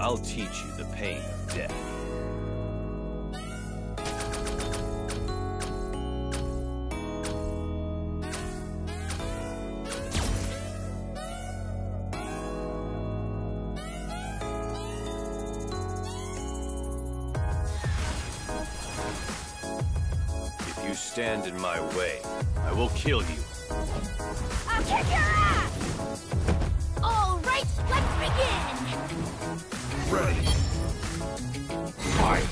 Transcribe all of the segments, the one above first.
I'll teach you the pain of death. If you stand in my way, I will kill you. I'll kick your ass! All right, let's begin! Ready. Fight.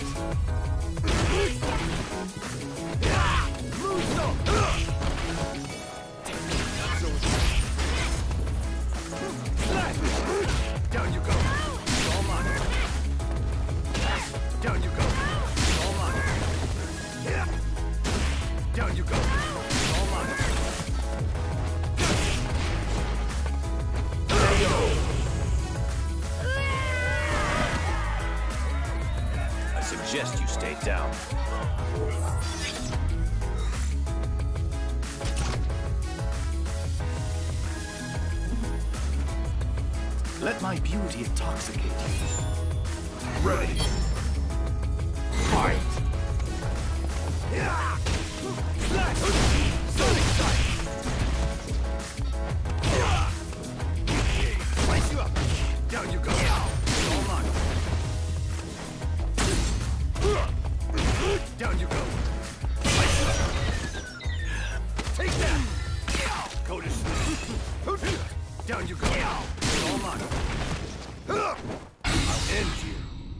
Down you go. All mine. Down you go. All mine. Down you go. All mine. There you go. I suggest you stay down. Let my beauty intoxicate you. Ready. Fight. Sonic strike. Slice you up. Down you go. All mine. Down you go. Slice you up. Take that. Go to sleep. Down you go. All mine. I'll end you.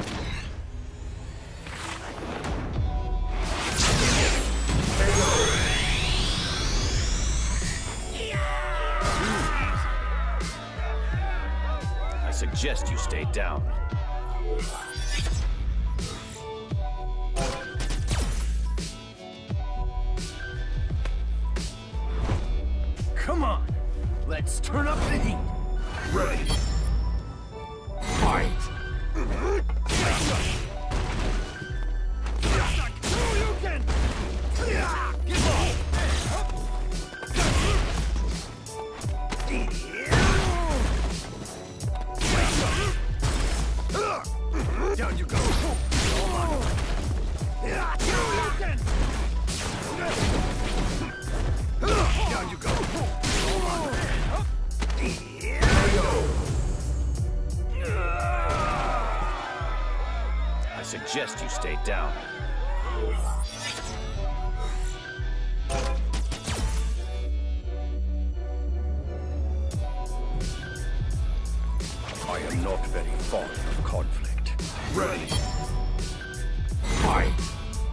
I suggest you stay down. Come on. Let's turn up the heat. Ready. Fight. Down you go. Come on. Down you go. Come on. I suggest you stay down. I am not very fond of conflict. Ready. Fight.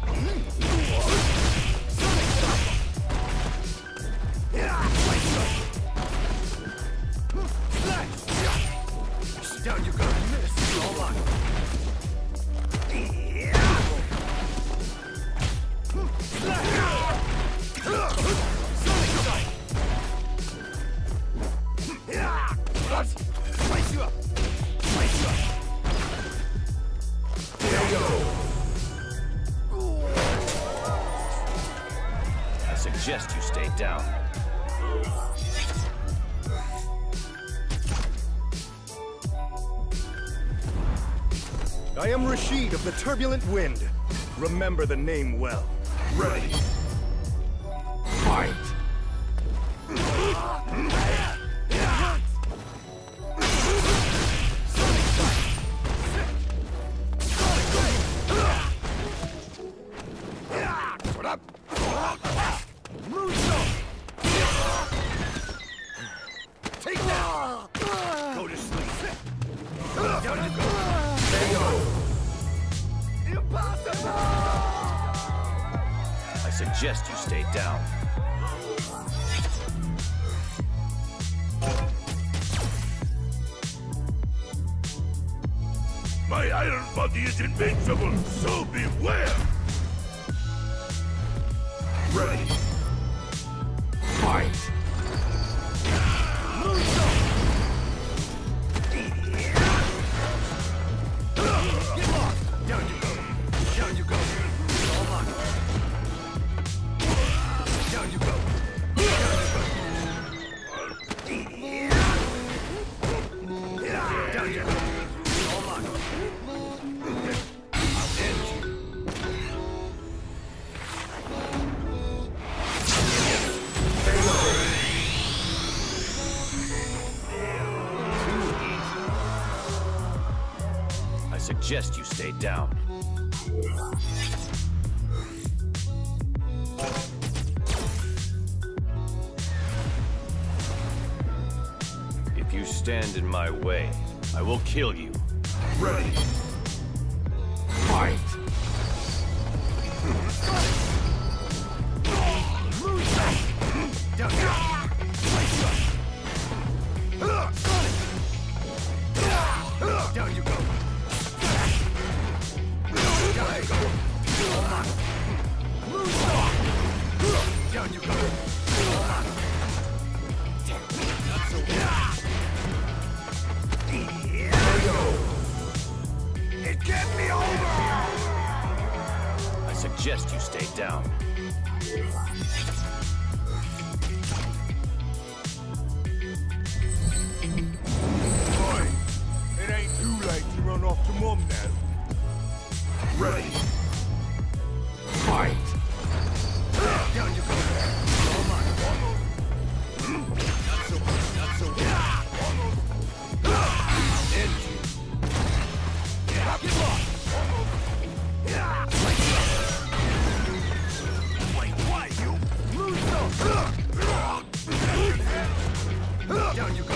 Down you go. Miss. All on. Slice you up. Slice you up. There you go. I suggest you stay down. I am Rashid of the Turbulent Wind. Remember the name well. Ready. Fight. Take that! Go to sleep. Down you go. There you go. Impossible! I suggest you stay down. My iron body is invincible, so beware! Ready. Fight. Get lost. Down you go. Down you go. All mine. Down you go. Down you go. Down you go. All mine. suggest you stay down. If you stand in my way, I will kill you. Ready. Fight. Down, down you go. Down you go. Down you go. It get me over! I suggest you stay down. Boy, it ain't too late to run off to Mum now. Ready. Fight. Down you go. Come on. Not so much, not so much. End you. Get lost. Wait, why you? Lose up. Down you go.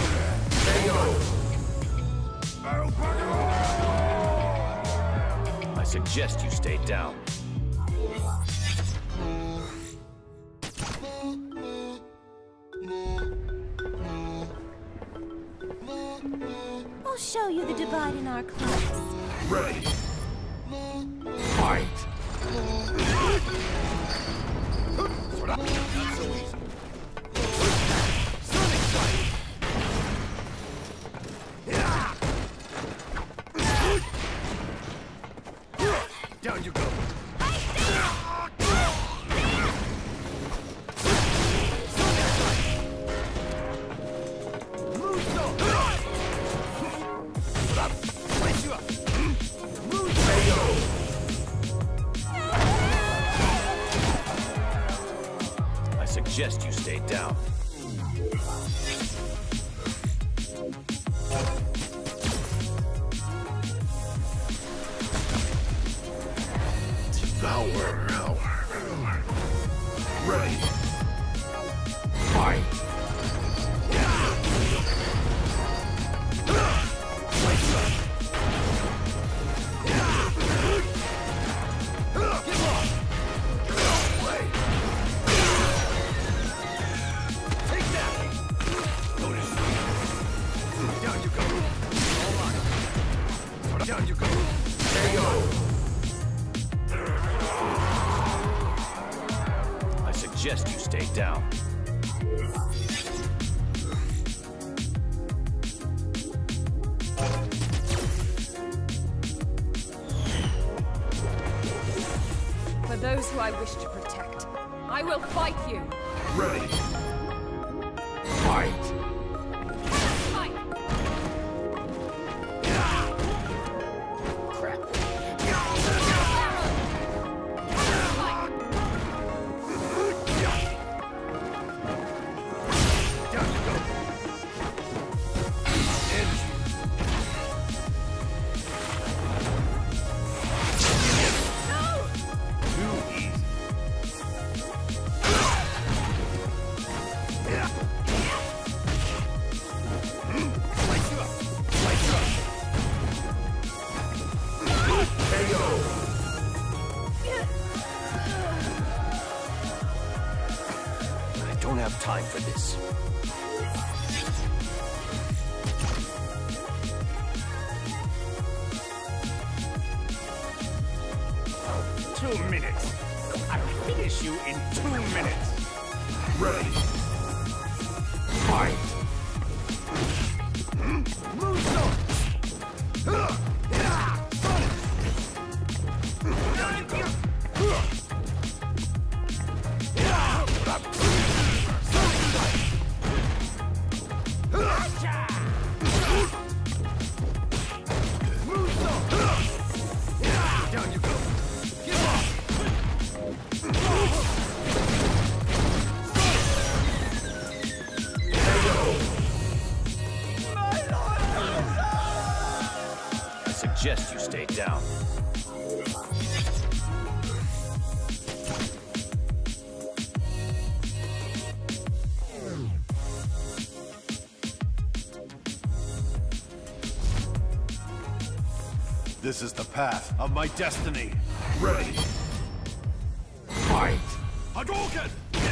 I suggest you stay down. I'll show you the divide in our class. Ready. Fight. Not so easy. Sonic strike. Down you go. I suggest you stay down. Devour. Ready. Fight. Down you go. I suggest you stay down. For those who I wish to protect, I will fight you. Ready. Fight. Fight. I don't have time for this. Two minutes. I'll finish you in 2 minutes. Ready. Fight. Move on. Down you go. Down you go. Get off. KO. suggest you stay down. This is the path of my destiny. Ready. Fight! Hadouken!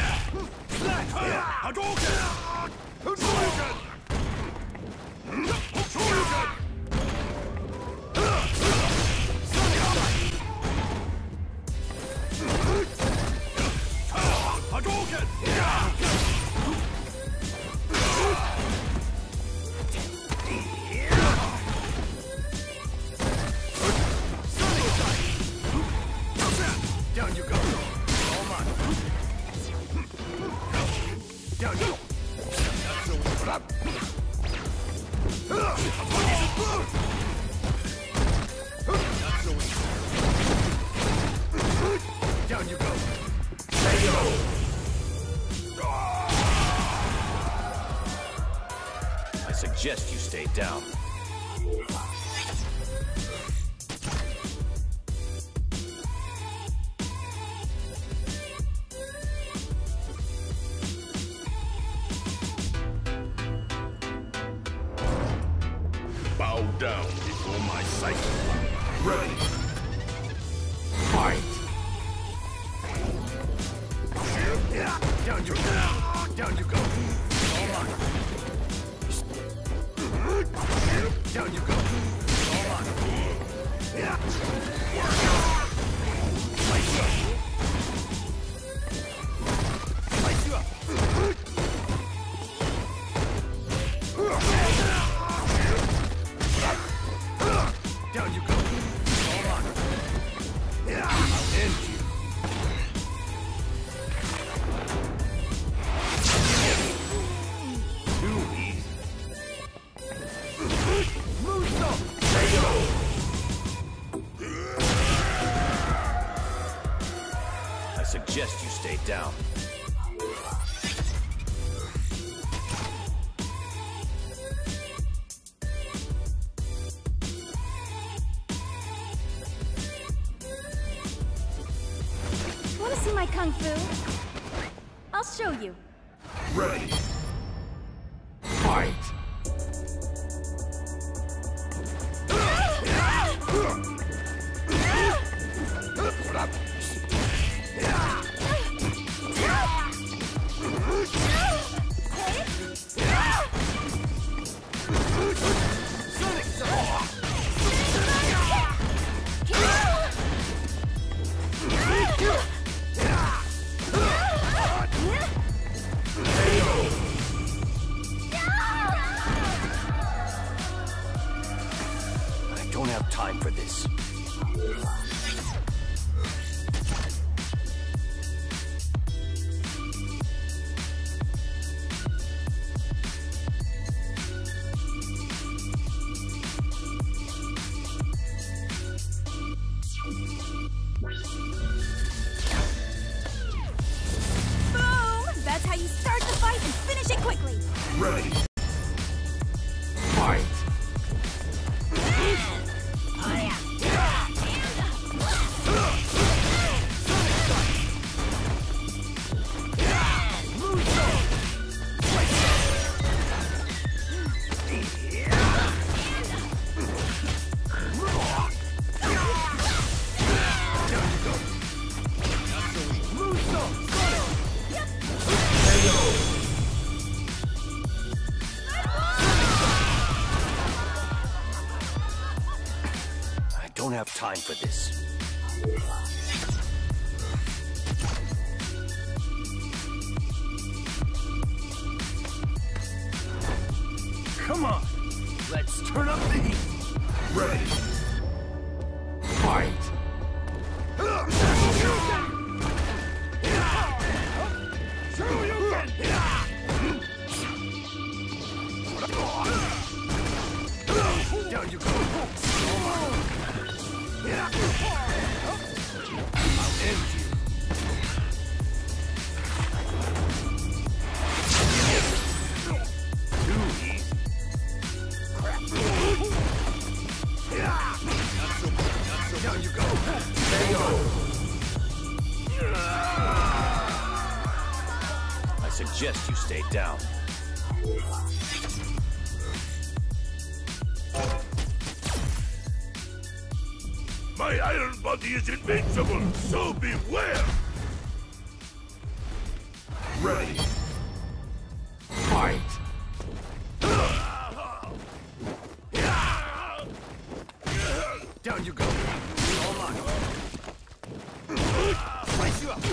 Hadouken! Hadouken! Hadouken! Down you go. All mine. Down you go. Not so easy. Not so easy. Down you go. I suggest you stay down. Bow down before my sight. Ready. Fight. Down you go. Down you go. All mine. Down you go. All mine. Light you up. Light you up. Down you go. All mine. I'll end you. Too easy. I suggest you stay down. Want to see my kung fu? I'll show you. Ready. Fight. I don't have time for this. Boom! That's how you start the fight and finish it quickly. Ready. Fight. I don't have time for this. Come on. Let's turn up the heat. Ready. Fight. Down you go. I'll end you. Too easy. Crap. suggest you stay down. My iron body is invincible, so beware! Ready. Fight! Down you go. All mine. Slice you up.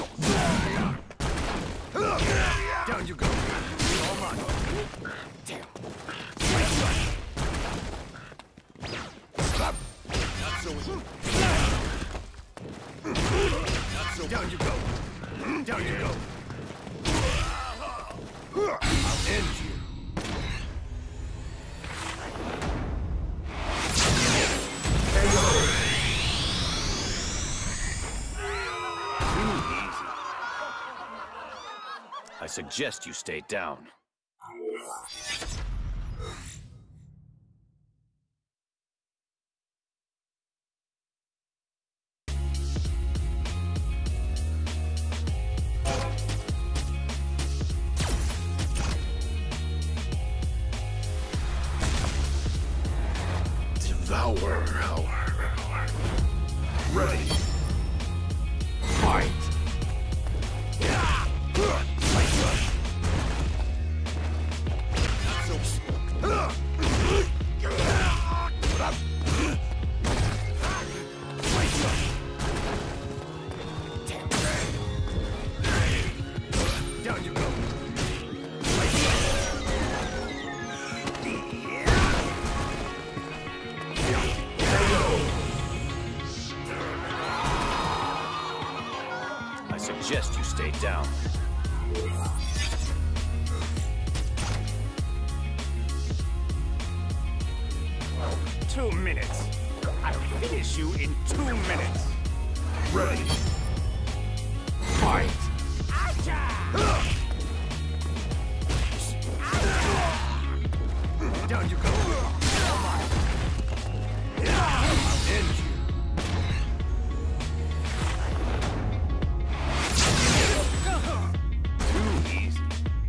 Down you go. All mine. Damn. Slice you up. Not so easy. Not so down you go. Down you go. I'll end you. I suggest you stay down. Devour. Ready. Fight. Down you go. I suggest you stay down. 2 minutes. I'll finish you in 2 minutes. Ready. Fight. Down you go. All mine. I'll end you. Too easy.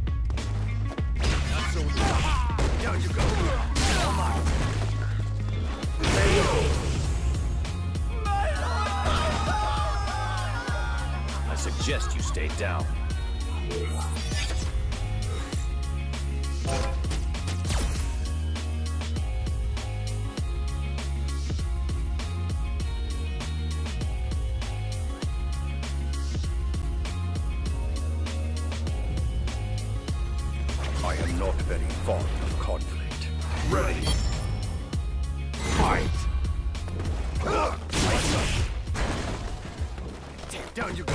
Not so easy. Down you go. All mine. I suggest you stay down. I am not very fond of conflict. Ready. Fight. Down you go.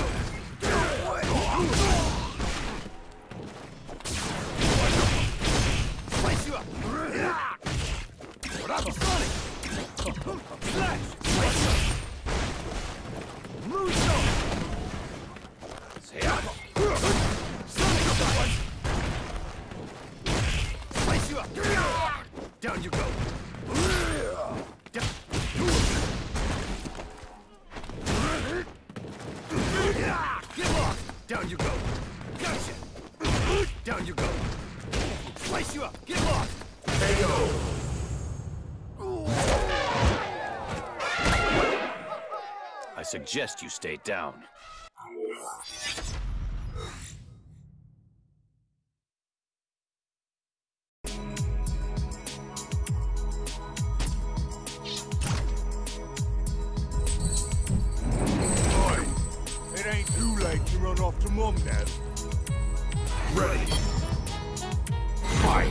Slice you up. Sonic. Slash. Slice up. Moonstone. Sonic. Slice you up. Down you go. Down. Get lost! Down you go! Gotcha! Down you go! Slice you up! Get lost! I suggest you stay down. It ain't too late to run off to Mum now. Ready. Fight.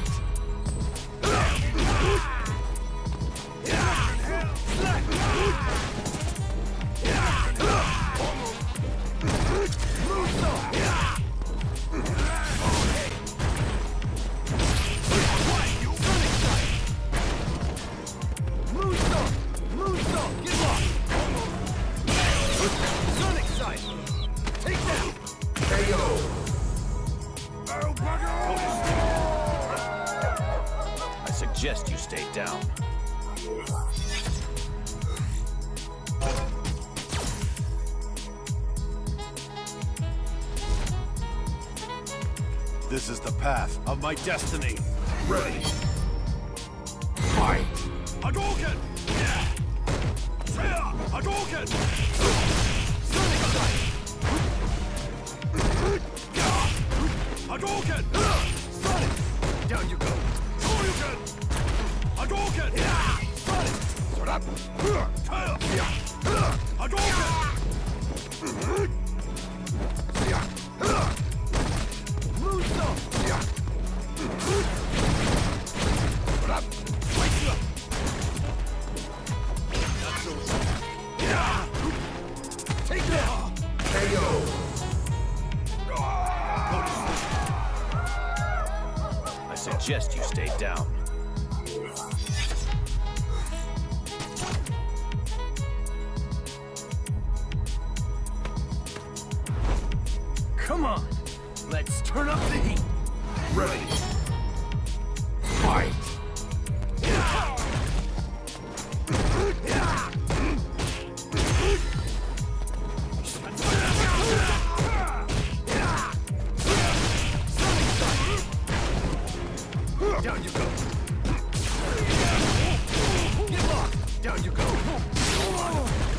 I suggest you stay down. This is the path of my destiny. Ready. Fight! Hadouken! Hadouken! Hadouken! Sonic! Down you go! Hadouken! Hadouken! Sonic! Sort up! Hadouken! Moonsault! Sort up! Take that! KO! I suggest you stay down. Come on! Let's turn up the heat! Ready. Fight! Down you go! Get lost! Down you go! Hold on!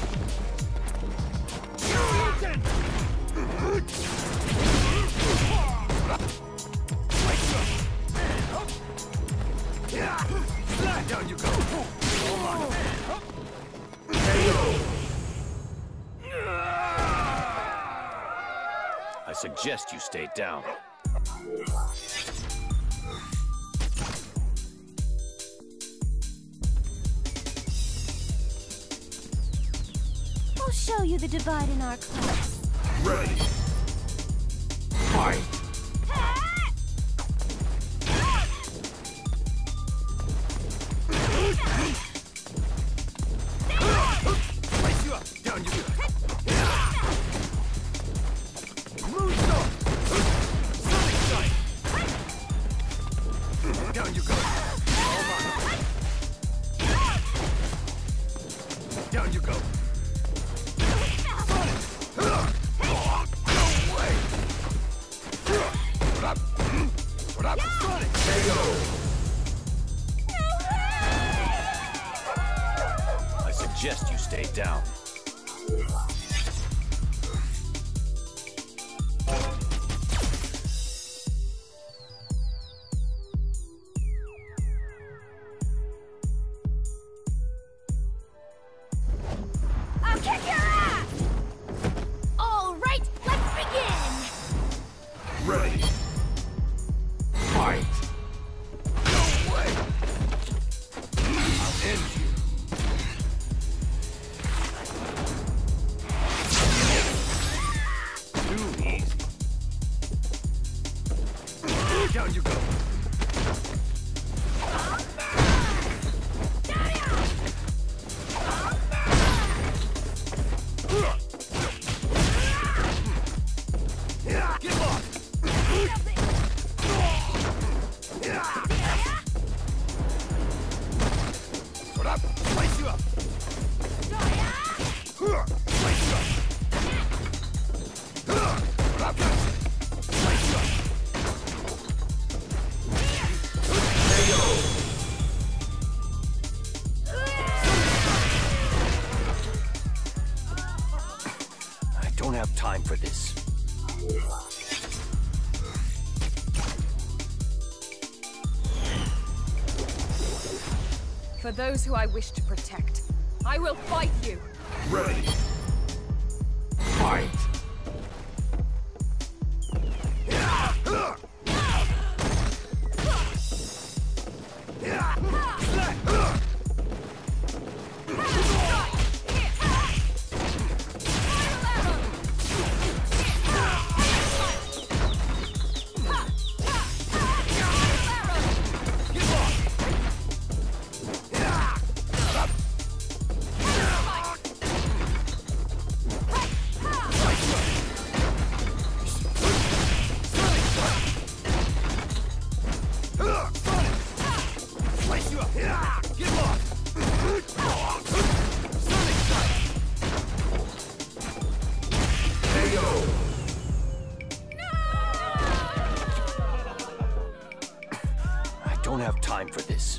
Down you go! Hold on! KO! I suggest you stay down. I'll show you the divide in our class. Ready. Fight! Place you up! Down you go! Moonsault! Sonic Strike! Down you go! Hold on! Down you go! I suggest you stay down. I'll kick your ass! All right, let's begin! Ready. Fight! No way! I'll end you. Too easy. Down you go. Get lost! Put up! Place you up! Place you up! Put up! Place you up! I don't have time for this. For those who I wish to protect, I will fight you. Ready. Fight! have time for this.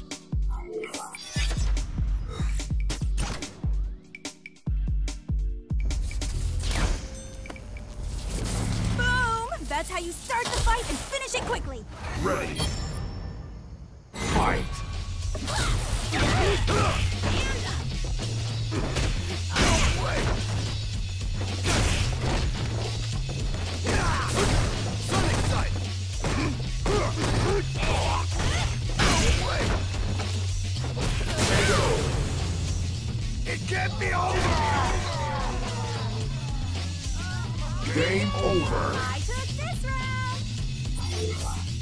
Boom! That's how you start the fight and finish it quickly. Ready. Fight. It can't be over! Game over. I took this round.